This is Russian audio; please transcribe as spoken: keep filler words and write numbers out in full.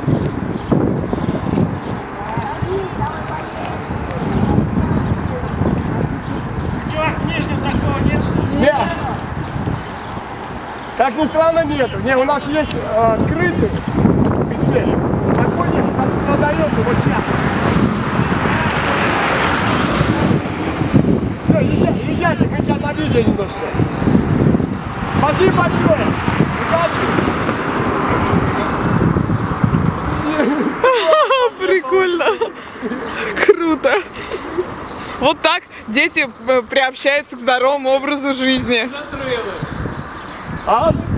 Что у вас в Нижнем такого нет, что ли? Нет. Как ни странно, нету. Не, у нас есть э, крытый пиццерий. Такой нет, как продается вот сейчас. Все, езжайте, езжайте, мы сейчас на видео немножко. Спасибо большое. Удачи. Прикольно. Круто. Вот так дети приобщаются к здоровому образу жизни. А?